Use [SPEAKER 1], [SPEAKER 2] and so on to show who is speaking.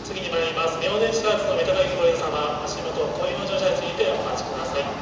[SPEAKER 1] 次に参ります。明年4月のメタバイクご利用様、足元、小売の乗車についてお待ちください。